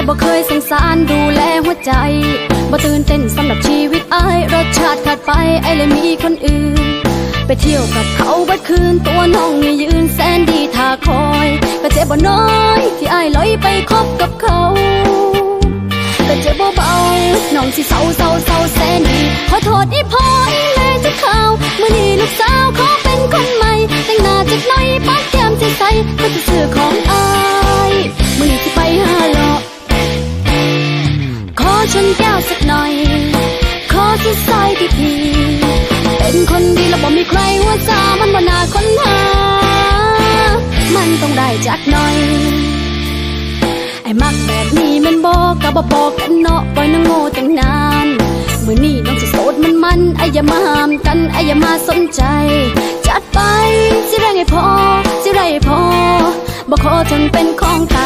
บ่เคยสงสารดูแลหัวใจบ่ตื่นเต้นสำหรับชีวิตอ้ายรสชาติขาดไปไอ้เลยมีคนอื่นไปเที่ยวกับเขาบัดคืนตัวน้องนี่ยืนแสนดีท่าคอยก็เจ็บบ่น้อยที่อ้ายลอยไปคบกับเขาก็เจ็บบ่เบาน้องสิเศร้าแสนดีขอโทษอีพ่ออีแม่จะเข้ามื้อนี้ลูกสาวขอเป็นคนใหม่แต่งหน้าจักหน่อยปากแก้มใสๆก็จะซื้อของอ้ายมื้อนี้สิไปหาหลอกขอชนแก้วสักหน่อยขอสุดซอยดีๆเป็นคนดีแล้วบ่มีใครว่าซามันบ่น่าค้นหามันต้องได้จักหน่อยไอ้มักแบบนี้มันบอกก็บ่บอกกันเนาะปล่อยน้องโง่ตั้งนานมื้อนี้น้องจะโสดมันไอ้อย่ามาห้ามกันไอ้อย่ามาสนใจจัดไปสิแรงให้พอสิไรให้พอบ่ขอจนเป็นของต